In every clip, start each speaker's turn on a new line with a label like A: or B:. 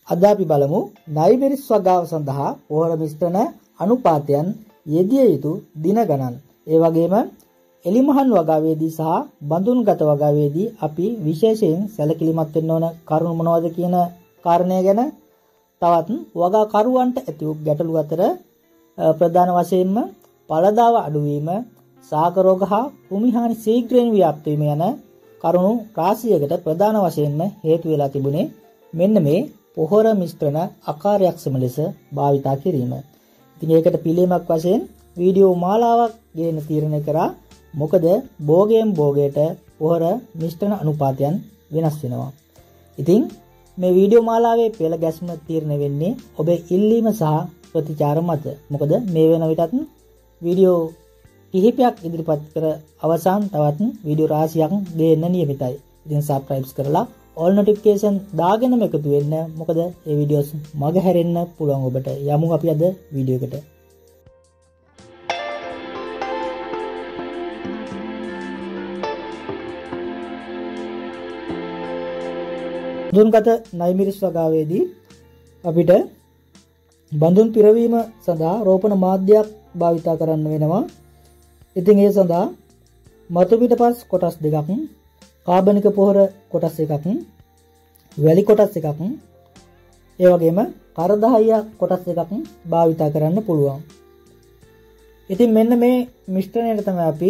A: අද අපි බලමු නයිමෙරිස් වගාව සඳහා පොහොර මිශ්‍රණ අනුපාතයන් යෙදිය යුතු දින ගණන්. ඒ වගේම එලිමහන් වගාවේදී සහ බඳුන්ගත වගාවේදී අපි විශේෂයෙන් සැලකිලිමත් වෙන්න ඕන කරුණු මොනවද කියන කාරණය ගැන තවත් වගා කරුවන්ට ඇති වූ ගැටලු අතර ප්‍රධාන වශයෙන්ම පළදාව අඩුවීම, සාග රෝග හා භූමිහානි ශීඝ්‍රයෙන් ව්‍යාප්ත වීම යන කරුණු රාශියකට ප්‍රධාන වශයෙන්ම හේතු වෙලා තිබුණේ මෙන්න මේ පොහොර මිශ්‍රණ අකාර්යක්ෂම ලෙස භාවිතා කිරීම. ඉතින් ඒකට පිළියමක් වශයෙන් වීඩියෝ මාලාවක් ගේන තීරණය කරා. මොකද භෝගයෙන් භෝගයට පොහොර මිශ්‍රණ අනුපාතයන් වෙනස් වෙනවා. ඉතින් මේ වීඩියෝ මාලාවේ පෙළ ගැස්ම තීරණය වෙන්නේ ඔබේ ඉල්ලීම සහ ප්‍රතිචාර මත. මොකද මේ වෙන විටත් වීඩියෝ කිහිපයක් ඉදිරිපත් කර අවසන් තවත් වීඩියෝ රාශියක් ගේන්න නියමිතයි. ඉතින් subscribe කරලා all notification දාගෙනම එකතු වෙන්න. මොකද මේ වීඩියෝස් මග හැරෙන්න පුළුවන් ඔබට. යමු අපි අද වීඩියෝ එකට. බඳුන්ගත නයිමිරිස් වගාවේදී අපිට බඳුන් පිරවීම සඳහා රෝපණ මාධ්‍යයක් භාවිතා කරන්න වෙනවා. ඉතින් ඒ සඳහා මතු පිටපස් කොටස් දෙකක්, කාබනික පොහොර කොටස් එකක්, වැලි කොටස් එකක්, ඒ වගේම කරදහය කොටස් එකක් භාවිතා කරන්න පුළුවන්. ඉතින් මෙන්න මේ මිශ්‍රණයට තමයි අපි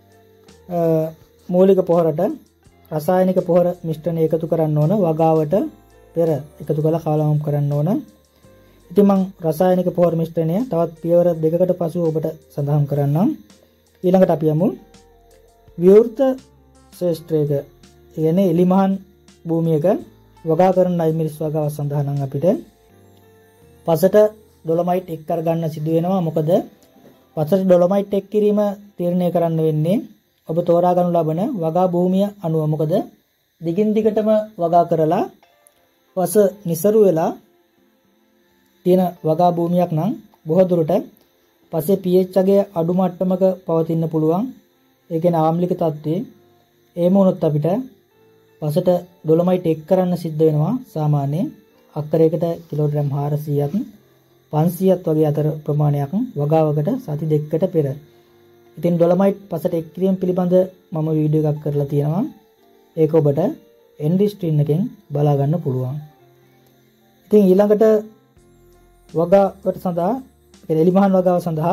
A: මූලික පොහොරට රසායනික පොහොර මිශ්‍රණය එකතු කරන්න ඕන. වගාවට පෙර එකතු කරලා කාලවම් කරන්න ඕන. ඉතින් මම රසායනික පොහොර මිශ්‍රණය තවත් පියවර දෙකකට පසු ඔබට සඳහන් කරන්නම්. ඊළඟට අපි යමු විවෘත ශේෂ්ත්‍රයක, කියන්නේ එලිමහන් භූමියක වගා කරන නයිමිරිස් වගාව සඳහා නම් අපිට පසට ඩොලොමයිට් එක් කර ගන්න සිදු වෙනවා. මොකද පසට ඩොලොමයිට් එක් කිරීම තීරණය කරන්න වෙන්නේ ඔබ තෝරා ගනු ලබන වගා භූමිය අනුව. මොකද දිගින් දිගටම වගා කරලා පස නිසරු වෙලා තියෙන වගා භූමියක් නම් බොහෝ දුරට පසේ pH අගය අඩු මට්ටමක පවතින්න පුළුවන්. ඒ කියන්නේ ආම්ලික තත්ත්වයේ එහෙම වුණොත් අපිට පසට ඩොලොමයිට් එක් කරන්න සිද්ධ වෙනවා. සාමාන්‍යයෙන් අක්කරයකට කිලෝග්‍රෑම් 400ක් 500ක් වගේ අතර ප්‍රමාණයක් වගාවකට සති දෙකකට පෙර. ඉතින් ඩොලොමයිට් පසට එක් කිරීම පිළිබඳ මම වීඩියෝ එකක් කරලා තියෙනවා. ඒක ඔබට එන්ඩ් ස්ක්‍රීන් එකෙන් බලා ගන්න පුළුවන්. ඉතින් ඊළඟට වගාවට සඳහා එලිමහන් වගාව සඳහා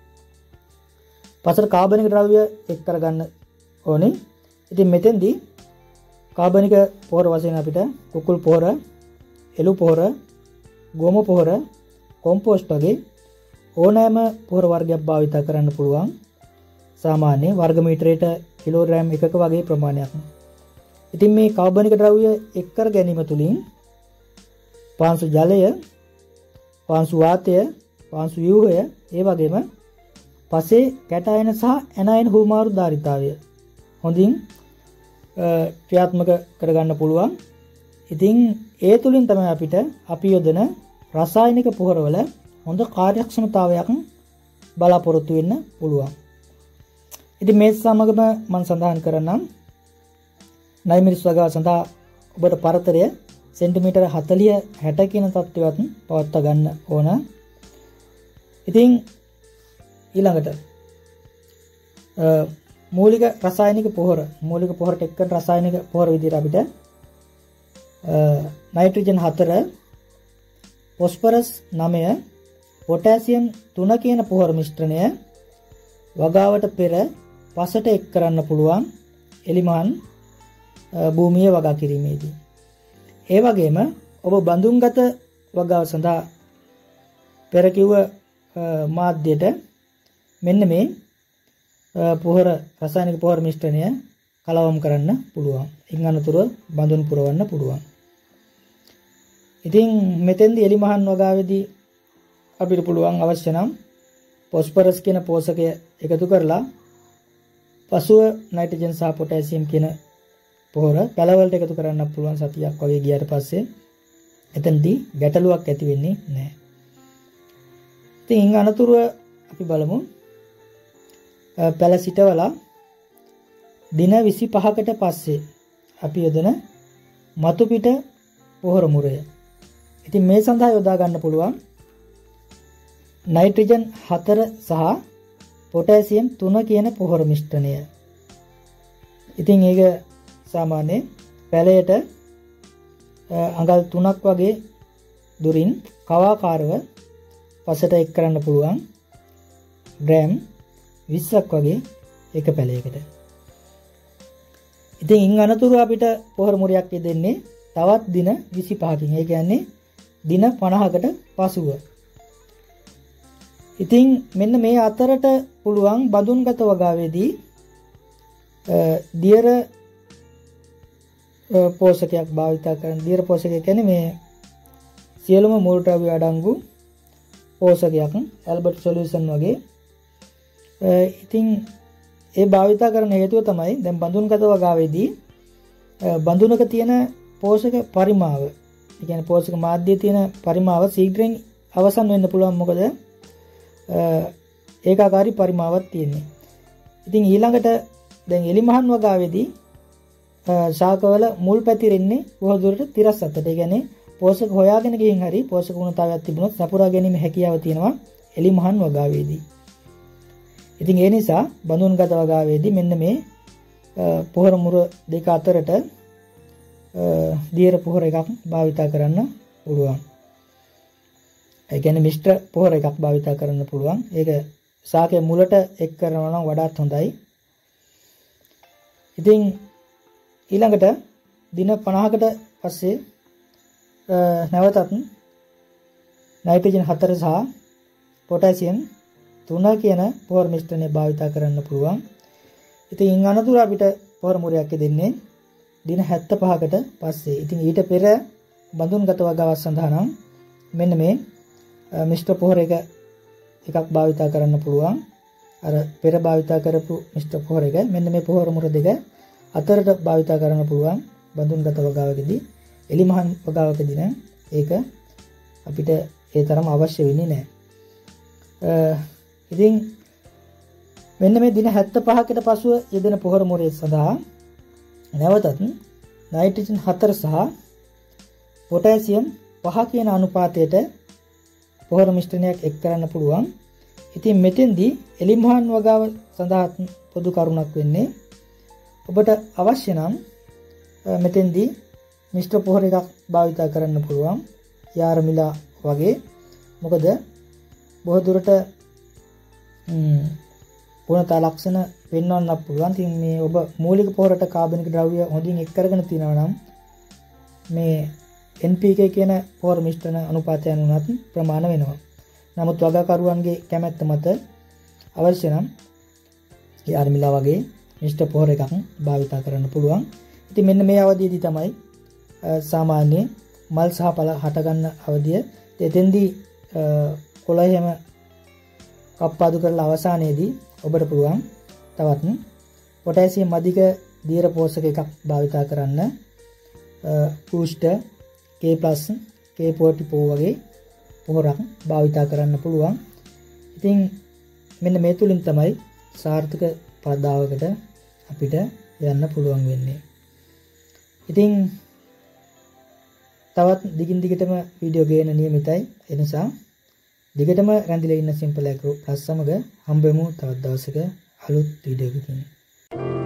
A: පසට කාබනික ද්‍රව්‍ය එක් කරගන්න ඕනේ. ඉතින් මෙතෙන්දී කාබනික පොහොර වශයෙන් අපිට කුකුල් පොහොර, එළු පොහොර, ගෝම පොහොර, කොම්පෝස්ට් වගේ ඕනෑම පොහොර වර්ගයක් භාවිත කරන්න පුළුවන්. සාමාන්‍ය වර්ග මීටරයට කිලෝග්‍රෑම් 1ක වගේ ප්‍රමාණයක්. ඉතින් මේ කාබනික ද්‍රව්‍ය එක් කර ගැනීම තුළින් පාංශු ජලය, පාංශු වාතය, පාංශු ව්‍යුහය, ඒ වගේම පසේ කැටායන සහ ඇනයන හුවමාරු ධාරිතාවය හොඳින් ක්‍රියාත්මක කරගන්න පුළුවන්. ඉතින් ඒ තුලින් තමයි අපිට අපි යොදන රසායනික පොහොරවල හොඳ කාර්යක්ෂමතාවයක් බලාපොරොත්තු වෙන්න පුළුවන්. ඉතින් මේ සමගම මම සඳහන් කරන්නම් නයිමිරිස් වගාව සඳහා ඔබට පරතරය සෙන්ටිමීටර 40 60 කියන තත්ත්වයක් පවත්වා ගන්න ඕන. ඉතින් ඊළඟට මූලික රසායනික පොහොරට එක් කරන රසායනික පොහොර විදිහට අපිට නයිට්‍රජන් 4, ෆොස්ෆරස් 9, පොටෑසියම් 3 කියන පොහොර මිශ්‍රණය වගාවට පෙර පසට එක් කරන්න පුළුවන් එලිමහන් භූමිය වගා කිරීමේදී. ඒ වගේම ඔබ බඳුන්ගත වගාව සඳහා පෙර කිව්ව මාධ්‍යයට මෙන්න මේ පොහොර රසායනික පොහොර මිශ්‍රණය කලවම් කරන්න පුළුවන්. ඉන් අනතුරුව බඳුන් පුරවන්න පුළුවන්. ඉතින් මෙතෙන්දී එලිමහන් වගාවේදී අපිට පුළුවන් අවශ්‍ය නම් ෆොස්ෆරස් කියන පෝෂකය එකතු කරලා පසුව නයිට්‍රජන් සහ පොටෑසියම් කියන පොහොර පැලවලට එකතු කරන්න පුළුවන්. සතියක් වගේ ගියාට පස්සේ එතනදී ගැටලුවක් ඇති වෙන්නේ නැහැ. ඉතින් ඉන් අනතුරුව අපි බලමු පැල සිටවලා දින 25කට පස්සේ අපි යොදන මතු පිට පොහොර මුරය. ඉතින් මේ සඳහා යොදා ගන්න පුළුවන් නයිට්‍රජන් 4 සහ පොටෑසියම් 3 කියන පොහොර මිශ්‍රණය. ඉතින් ඒක සාමාන්‍ය පැලයට අඟල් 3ක් වගේ දුරින් කවාකාරව පසට එක් කරන්න පුළුවන් ග්‍රෑම් 20ක් වගේ එක පැලයකට. ඉතින් ඉන් අනතුරු අපිට පොහොර මුරයක් දෙන්නේ තවත් දින 25කින්. ඒ කියන්නේ දින 50කට පසුව. ඉතින් මෙන්න මේ අතරට පුළුවන් බඳුන්ගත වගාවේදී දියර පෝෂකයක් භාවිත කරන. දියර පෝෂකය කියන්නේ මේ සියලුම මූල ද්‍රව්‍ය අඩංගු පෝෂකයක් ඇල්බර්ට් සොලියුෂන් වගේ. ඉතින් ඒ භාවිත කරන හේතුව තමයි දැන් බඳුන්ගත වගාවේදී බඳුනක තියෙන පෝෂක පරිමාව, ඒ කියන්නේ පෝෂක මාධ්‍යයේ තියෙන පරිමාව ශීඝ්‍රයෙන් අවසන් වෙන්න පුළුවන්. මොකද ඒකාකාරී පරිමාවක් තියෙන්නේ. ඉතින් ඊළඟට දැන් එලිමහන් වගාවේදී ශාකවල මුල් පැතිරෙන්නේ බොහෝ දුරට තිරස් අතට. ඒ කියන්නේ පෝෂක හොයාගෙන ගිහින් හරි පෝෂක ගුණතාවයක් තිබුණොත් සපුරා ගැනීම හැකියාව තියෙනවා එලිමහන් වගාවේදී. ඉතින් ඒ නිසා බඳුන්ගත වගාවේදී මෙන්න මේ පොහොර මුර දෙක අතරට දියර පොහොර එකක් භාවිත කරන්න පුළුවන්. ඒ කියන්නේ මිශ්‍ර පොහොර එකක් භාවිත කරන්න පුළුවන්. ඒක ශාකයේ මුලට එක් කරනවා නම් වඩාත් හොඳයි. ඉතින් ඊළඟට දින 50කට පස්සේ නැවතත් නයිට්‍රජන් 4 සහ පොටෑසියම් 3 කියන පොහොර මිශ්‍රණය භාවිත කරන්න පුළුවන්. ඉතින් ඉන් අනතුරු අපිට පොහොර මුරයක් දෙන්නේ දින 75කට පස්සේ. ඉතින් ඊට පෙර බඳුන්ගත වගාවක් සඳහා නම් මෙන්න මේ මිශ්‍ර පොහොර එකක් භාවිත කරන්න පුළුවන්. අර පෙර භාවිත කරපු මිශ්‍ර පොහොර එක මෙන්න මේ පොහොර මුර දෙක අතරට භාවිත කරන්න පුළුවන් බඳුන්ගත වගාවකදී. එලිමහන් වගාවකදී නම් ඒක අපිට ඒ තරම් අවශ්‍ය වෙන්නේ නැහැ. ඉතින් මෙන්න මේ දින 75කට පසුව යෙදෙන පොහොර මුරය සඳහා නැවතත් නයිට්‍රජන් 4 සහ පොටෑසියම් 5 කියන අනුපාතයට පොහොර මිශ්‍රණයක් එක් කරන්න පුළුවන්. ඉතින් මෙතෙන්දී එලිමහන් වගාව සඳහා පොදු කරුණක් වෙන්නේ ඔබට අවශ්‍ය නම් මෙතෙන්දී මිශ්‍ර පොහොර එකක් භාවිත කරන්න පුළුවන්. යාරමිලා වගේ. මොකද බොහෝ දුරට ගුණතා ලක්ෂණ පෙන්වන්නත් පුළුවන්. ඉතින් මේ ඔබ මූලික පොහොරට කාබනික ද්‍රව්‍ය හොඳින් එක් කරගෙන තියනවා නම් මේ NPK කියන පොහොර මිශ්‍රණ අනුපාතයන් උනත් ප්‍රමාණ වෙනවා. නමුත් වගාකරුවන්ගේ කැමැත්ත මත අවශ්‍ය නම් යාරමිලා වගේ මිශ්‍ර පොහොර එකක් භාවිත කරන්න පුළුවන්. ඉතින් මෙන්න මේ අවධියේදී තමයි සාමාන්‍ය මල් සහ පළ හට ගන්න අවධිය. එතෙන්දී කොළහෙම කප්පාදු කරලා අවසානයේදී ඔබට පුළුවන් තවත් පොටෑසියම් අධික දියර පෝෂක එකක් භාවිත කරන්න. බූස්ට් K+ K44 වගේ පොහොරක් භාවිත කරන්න පුළුවන්. ඉතින් මෙන්න මේ තුලින් තමයි සාර්ථක පදාවකට අපිට යන්න පුළුවන් වෙන්නේ. ඉතින් තවත් දිගින් දිගටම වීඩියෝ ගේන නියමිතයි. ඒ නිසා දිගටම රැඳිලා ඉන්න Simple Agro Plus සමග හම්බෙමු තවත් දවසක අලුත් වීඩියෝ එකකින්.